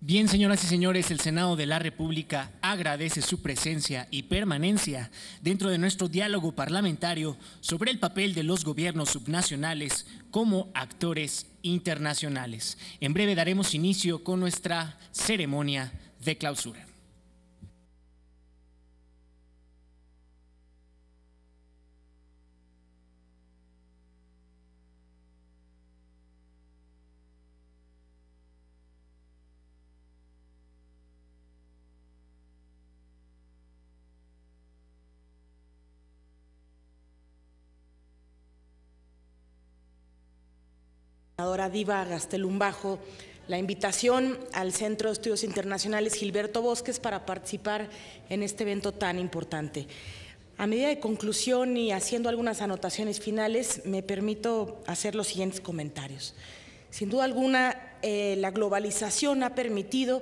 Bien, señoras y señores, el Senado de la República agradece su presencia y permanencia dentro de nuestro diálogo parlamentario sobre el papel de los gobiernos subnacionales como actores internacionales. En breve daremos inicio con nuestra ceremonia de clausura. Diva Gastelumbajo la invitación al Centro de Estudios Internacionales Gilberto Bosques para participar en este evento tan importante. A medida de conclusión y haciendo algunas anotaciones finales, me permito hacer los siguientes comentarios. Sin duda alguna, la globalización ha permitido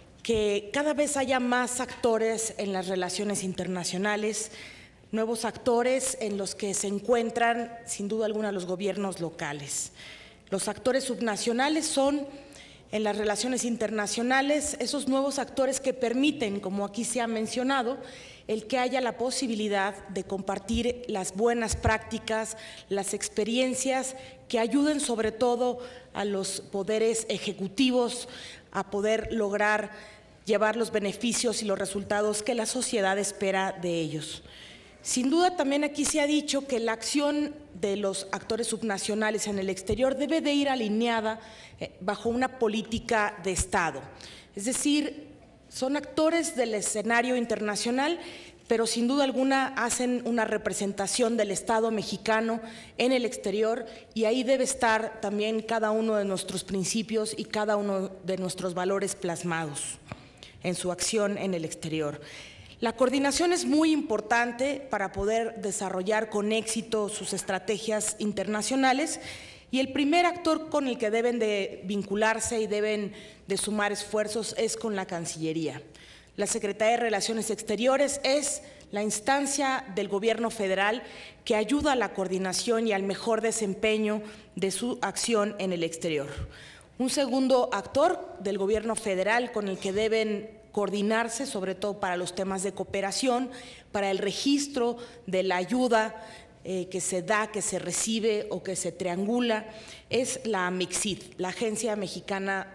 que cada vez haya más actores en las relaciones internacionales, nuevos actores en los que se encuentran, sin duda alguna, los gobiernos locales. Los actores subnacionales son, en las relaciones internacionales, esos nuevos actores que permiten, como aquí se ha mencionado, el que haya la posibilidad de compartir las buenas prácticas, las experiencias que ayuden sobre todo a los poderes ejecutivos a poder lograr llevar los beneficios y los resultados que la sociedad espera de ellos. Sin duda también aquí se ha dicho que la acción de los actores subnacionales en el exterior debe de ir alineada bajo una política de Estado. Es decir, son actores del escenario internacional, pero sin duda alguna hacen una representación del Estado mexicano en el exterior y ahí debe estar también cada uno de nuestros principios y cada uno de nuestros valores plasmados en su acción en el exterior. La coordinación es muy importante para poder desarrollar con éxito sus estrategias internacionales y el primer actor con el que deben de vincularse y deben de sumar esfuerzos es con la Cancillería. La Secretaría de Relaciones Exteriores es la instancia del Gobierno federal que ayuda a la coordinación y al mejor desempeño de su acción en el exterior. Un segundo actor del Gobierno federal con el que deben coordinarse, sobre todo para los temas de cooperación, para el registro de la ayuda que se da, que se recibe o que se triangula, es la AMICSID, la Agencia Mexicana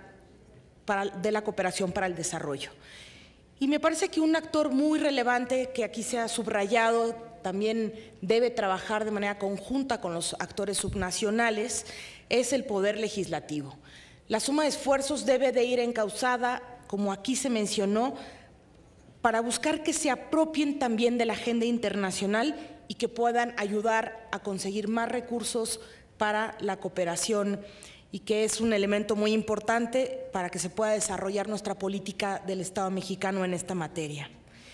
de la Cooperación para el Desarrollo. Y me parece que un actor muy relevante que aquí se ha subrayado, también debe trabajar de manera conjunta con los actores subnacionales, es el Poder Legislativo. La suma de esfuerzos debe de ir encauzada, como aquí se mencionó, para buscar que se apropien también de la agenda internacional y que puedan ayudar a conseguir más recursos para la cooperación y que es un elemento muy importante para que se pueda desarrollar nuestra política del Estado mexicano en esta materia.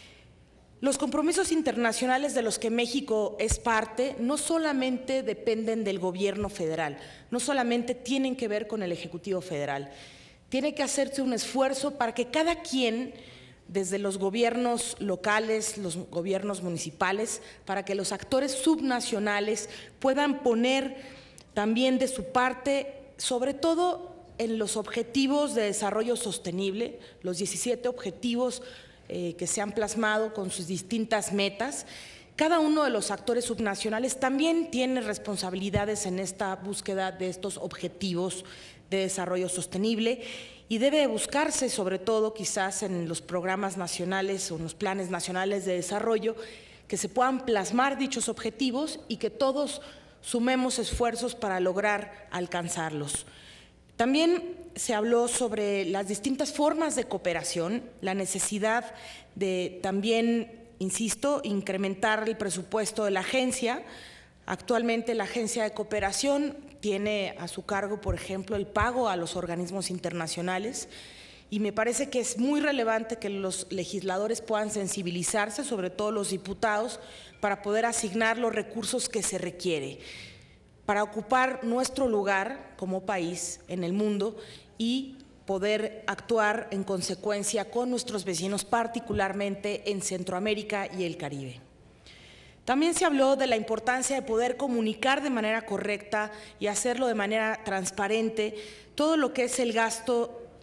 Los compromisos internacionales de los que México es parte no solamente dependen del gobierno federal, no solamente tienen que ver con el Ejecutivo Federal. Tiene que hacerse un esfuerzo para que cada quien, desde los gobiernos locales, los gobiernos municipales, para que los actores subnacionales puedan poner también de su parte, sobre todo en los objetivos de desarrollo sostenible, los 17 objetivos que se han plasmado con sus distintas metas. Cada uno de los actores subnacionales también tiene responsabilidades en esta búsqueda de estos objetivos de desarrollo sostenible y debe buscarse, sobre todo quizás en los programas nacionales o en los planes nacionales de desarrollo, que se puedan plasmar dichos objetivos y que todos sumemos esfuerzos para lograr alcanzarlos. También se habló sobre las distintas formas de cooperación, la necesidad de también, insisto, incrementar el presupuesto de la agencia. Actualmente la Agencia de Cooperación tiene a su cargo, por ejemplo, el pago a los organismos internacionales y me parece que es muy relevante que los legisladores puedan sensibilizarse, sobre todo los diputados, para poder asignar los recursos que se requiere para ocupar nuestro lugar como país en el mundo y poder actuar en consecuencia con nuestros vecinos, particularmente en Centroamérica y el Caribe. También se habló de la importancia de poder comunicar de manera correcta y hacerlo de manera transparente todo lo que es el gasto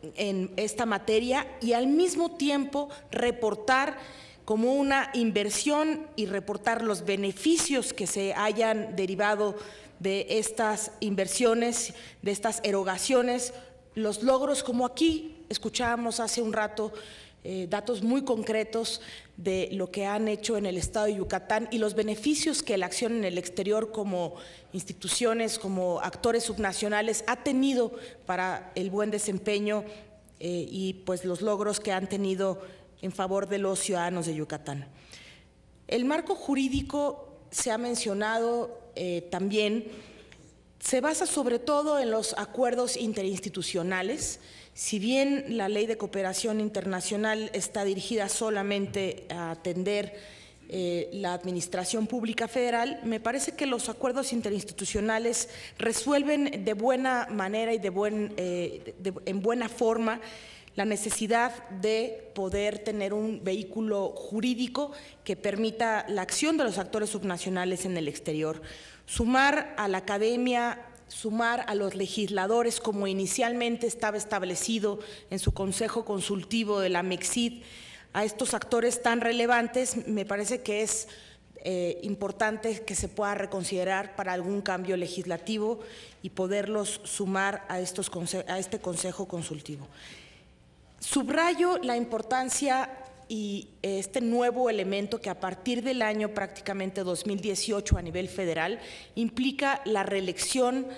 en esta materia y al mismo tiempo reportar como una inversión y reportar los beneficios que se hayan derivado de estas inversiones, de estas erogaciones, los logros, como aquí escuchábamos hace un rato, datos muy concretos de lo que han hecho en el estado de Yucatán y los beneficios que la acción en el exterior como instituciones, como actores subnacionales ha tenido para el buen desempeño y pues los logros que han tenido en favor de los ciudadanos de Yucatán. El marco jurídico se ha mencionado también, se basa sobre todo en los acuerdos interinstitucionales. Si bien la Ley de Cooperación Internacional está dirigida solamente a atender la administración pública federal, me parece que los acuerdos interinstitucionales resuelven de buena manera y en buena forma la necesidad de poder tener un vehículo jurídico que permita la acción de los actores subnacionales en el exterior. Sumar a la academia, sumar a los legisladores, como inicialmente estaba establecido en su Consejo Consultivo de la MEXID, a estos actores tan relevantes, me parece que es importante que se pueda reconsiderar para algún cambio legislativo y poderlos sumar a este Consejo Consultivo. Subrayo la importancia y este nuevo elemento que a partir del año prácticamente 2018 a nivel federal implica la reelección,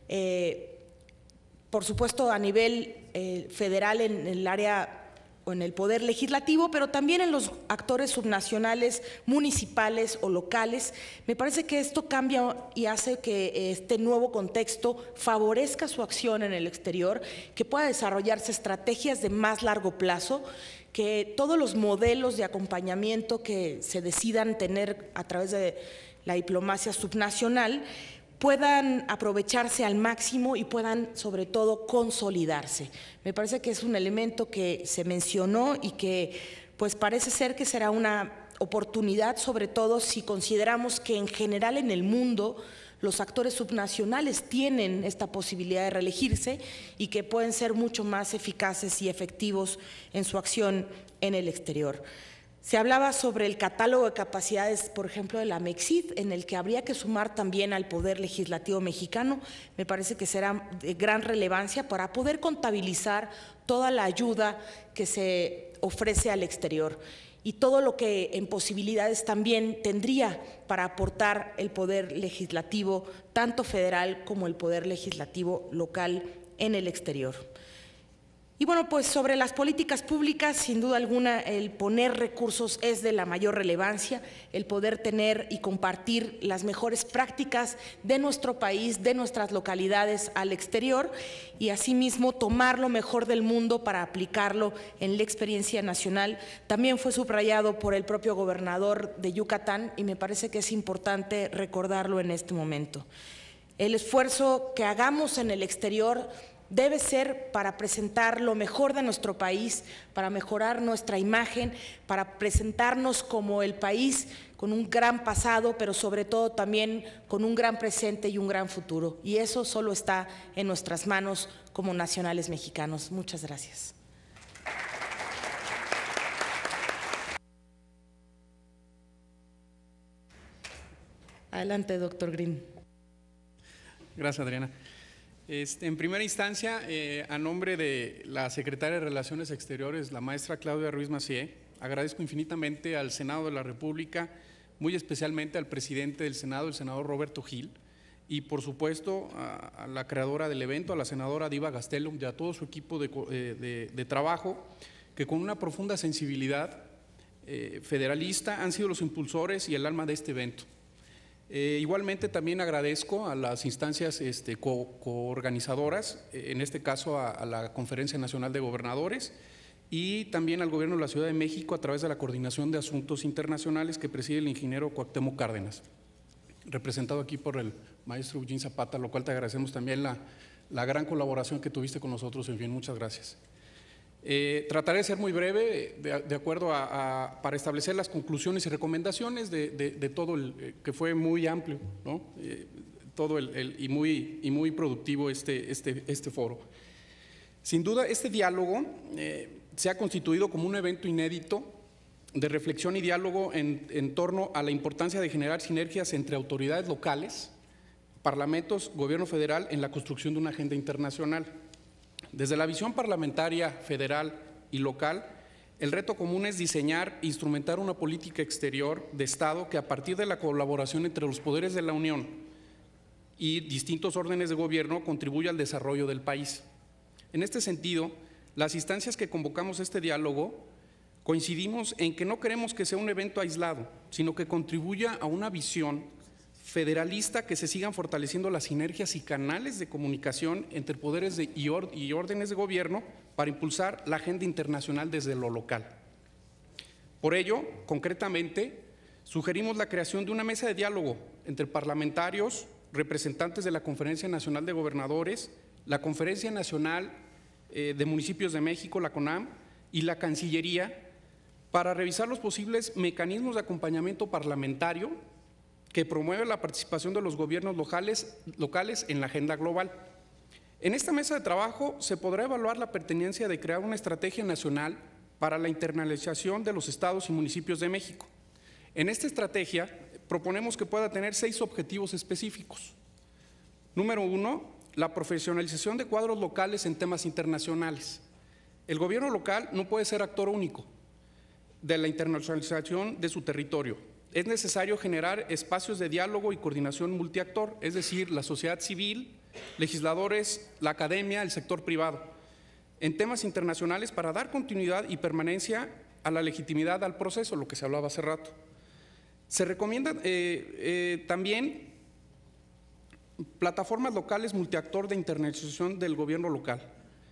por supuesto a nivel federal en el área o en el poder legislativo, pero también en los actores subnacionales, municipales o locales. Me parece que esto cambia y hace que este nuevo contexto favorezca su acción en el exterior, que pueda desarrollarse estrategias de más largo plazo, que todos los modelos de acompañamiento que se decidan tener a través de la diplomacia subnacional puedan aprovecharse al máximo y puedan, sobre todo, consolidarse. Me parece que es un elemento que se mencionó y que pues parece ser que será una oportunidad, sobre todo si consideramos que en general en el mundo los actores subnacionales tienen esta posibilidad de reelegirse y que pueden ser mucho más eficaces y efectivos en su acción en el exterior. Se hablaba sobre el catálogo de capacidades, por ejemplo, de la MEXID, en el que habría que sumar también al Poder Legislativo mexicano. Me parece que será de gran relevancia para poder contabilizar toda la ayuda que se ofrece al exterior y todo lo que en posibilidades también tendría para aportar el Poder Legislativo, tanto federal como el Poder Legislativo local en el exterior. Y bueno, pues sobre las políticas públicas, sin duda alguna, el poner recursos es de la mayor relevancia, el poder tener y compartir las mejores prácticas de nuestro país, de nuestras localidades al exterior y asimismo tomar lo mejor del mundo para aplicarlo en la experiencia nacional. También fue subrayado por el propio gobernador de Yucatán y me parece que es importante recordarlo en este momento. El esfuerzo que hagamos en el exterior debe ser para presentar lo mejor de nuestro país, para mejorar nuestra imagen, para presentarnos como el país con un gran pasado, pero sobre todo también con un gran presente y un gran futuro. Y eso solo está en nuestras manos como nacionales mexicanos. Muchas gracias. Adelante, doctor Green. Gracias, Adriana. En primera instancia, a nombre de la Secretaria de Relaciones Exteriores, la maestra Claudia Ruiz Massieu, agradezco infinitamente al Senado de la República, muy especialmente al presidente del Senado, el senador Roberto Gil, y por supuesto a la creadora del evento, a la senadora Diva Gastelum y a todo su equipo de trabajo, que con una profunda sensibilidad federalista han sido los impulsores y el alma de este evento. Igualmente también agradezco a las instancias coorganizadoras, en este caso a la Conferencia Nacional de Gobernadores y también al Gobierno de la Ciudad de México a través de la Coordinación de Asuntos Internacionales que preside el ingeniero Cuauhtémoc Cárdenas, representado aquí por el maestro Eugene Zapata, lo cual te agradecemos también la gran colaboración que tuviste con nosotros. En fin, muchas gracias. Trataré de ser muy breve, de acuerdo para establecer las conclusiones y recomendaciones de todo que fue muy amplio, ¿no? Todo y muy productivo este foro. Sin duda, este diálogo se ha constituido como un evento inédito de reflexión y diálogo en torno a la importancia de generar sinergias entre autoridades locales, parlamentos, gobierno federal en la construcción de una agenda internacional. Desde la visión parlamentaria, federal y local, el reto común es diseñar e instrumentar una política exterior de Estado que, a partir de la colaboración entre los poderes de la Unión y distintos órdenes de gobierno, contribuya al desarrollo del país. En este sentido, las instancias que convocamos a este diálogo coincidimos en que no queremos que sea un evento aislado, sino que contribuya a una visión federalista, que se sigan fortaleciendo las sinergias y canales de comunicación entre poderes y órdenes de gobierno para impulsar la agenda internacional desde lo local. Por ello, concretamente, sugerimos la creación de una mesa de diálogo entre parlamentarios, representantes de la Conferencia Nacional de Gobernadores, la Conferencia Nacional de Municipios de México, la CONAM, y la Cancillería, para revisar los posibles mecanismos de acompañamiento parlamentario que promueve la participación de los gobiernos locales en la agenda global. En esta mesa de trabajo se podrá evaluar la pertinencia de crear una estrategia nacional para la internacionalización de los estados y municipios de México. En esta estrategia proponemos que pueda tener 6 objetivos específicos. Número 1, la profesionalización de cuadros locales en temas internacionales. El gobierno local no puede ser actor único de la internacionalización de su territorio. Es necesario generar espacios de diálogo y coordinación multiactor, es decir, la sociedad civil, legisladores, la academia, el sector privado, en temas internacionales para dar continuidad y permanencia a la legitimidad al proceso, lo que se hablaba hace rato. Se recomienda también plataformas locales multiactor de internacionalización del gobierno local.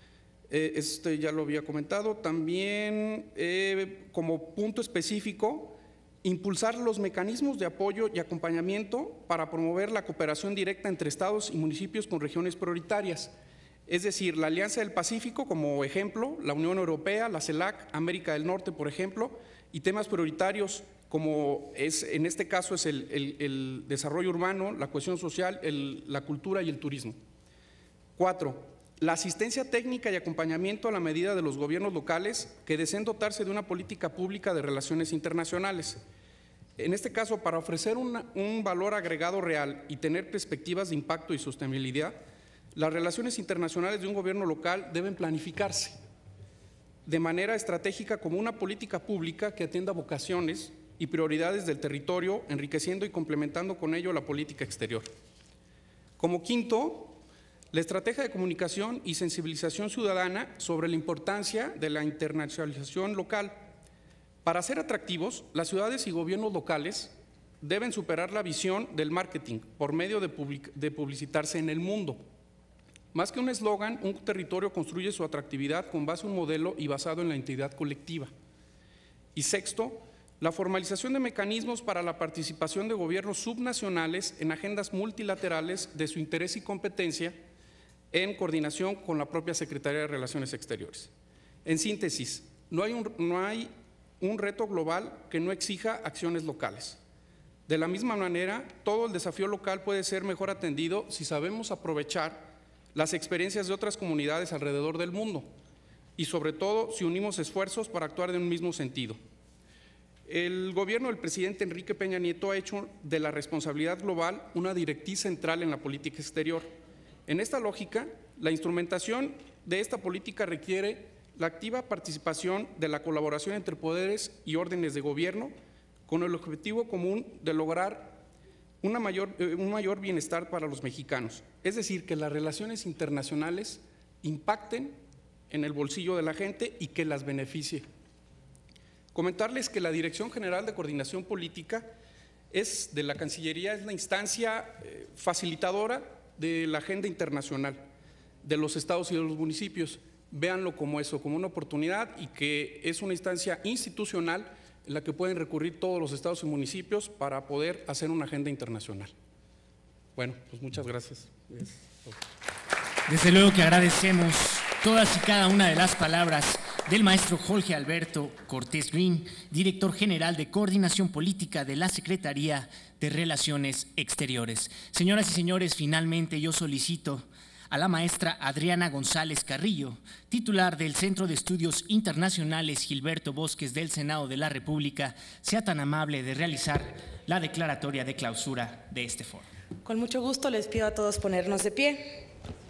Ya lo había comentado. También, como punto específico, impulsar los mecanismos de apoyo y acompañamiento para promover la cooperación directa entre estados y municipios con regiones prioritarias, es decir, la Alianza del Pacífico como ejemplo, la Unión Europea, la CELAC, América del Norte, por ejemplo, y temas prioritarios como en este caso es el desarrollo urbano, la cohesión social, la cultura y el turismo. 4. La asistencia técnica y acompañamiento a la medida de los gobiernos locales que deseen dotarse de una política pública de relaciones internacionales. En este caso, para ofrecer un valor agregado real y tener perspectivas de impacto y sostenibilidad, las relaciones internacionales de un gobierno local deben planificarse de manera estratégica como una política pública que atienda vocaciones y prioridades del territorio, enriqueciendo y complementando con ello la política exterior. Como quinto, la estrategia de comunicación y sensibilización ciudadana sobre la importancia de la internacionalización local. Para ser atractivos, las ciudades y gobiernos locales deben superar la visión del marketing por medio de publicitarse en el mundo. Más que un eslogan, un territorio construye su atractividad con base en un modelo y basado en la identidad colectiva. Y sexto, la formalización de mecanismos para la participación de gobiernos subnacionales en agendas multilaterales de su interés y competencia en coordinación con la propia Secretaría de Relaciones Exteriores. En síntesis, no hay un reto global que no exija acciones locales. De la misma manera, todo el desafío local puede ser mejor atendido si sabemos aprovechar las experiencias de otras comunidades alrededor del mundo y sobre todo si unimos esfuerzos para actuar en un mismo sentido. El gobierno del presidente Enrique Peña Nieto ha hecho de la responsabilidad global una directriz central en la política exterior. En esta lógica, la instrumentación de esta política requiere la activa participación de la colaboración entre poderes y órdenes de gobierno con el objetivo común de lograr un mayor bienestar para los mexicanos. Es decir, que las relaciones internacionales impacten en el bolsillo de la gente y que las beneficie. Comentarles que la Dirección General de Coordinación Política de la Cancillería es la instancia facilitadora de la agenda internacional de los estados y de los municipios. Véanlo como eso, como una oportunidad y que es una instancia institucional en la que pueden recurrir todos los estados y municipios para poder hacer una agenda internacional. Bueno, pues muchas gracias. Desde luego que agradecemos todas y cada una de las palabras del maestro Jorge Alberto Cortés Green, director general de Coordinación Política de la Secretaría de Relaciones Exteriores. Señoras y señores, finalmente yo solicito a la maestra Adriana González Carrillo, titular del Centro de Estudios Internacionales Gilberto Bosques del Senado de la República, sea tan amable de realizar la declaratoria de clausura de este foro. Con mucho gusto les pido a todos ponernos de pie.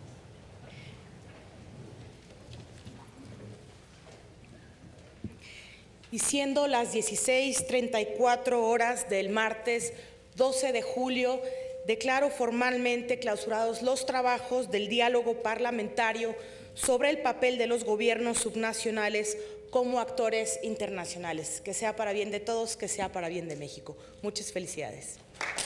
Y siendo las 16:34 horas del martes 12 de julio, declaro formalmente clausurados los trabajos del diálogo parlamentario sobre el papel de los gobiernos subnacionales como actores internacionales. Que sea para bien de todos, que sea para bien de México. Muchas felicidades.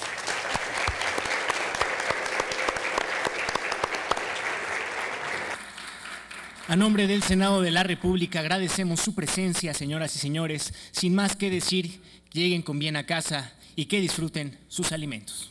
A nombre del Senado de la República agradecemos su presencia, señoras y señores. Sin más que decir, lleguen con bien a casa y que disfruten sus alimentos.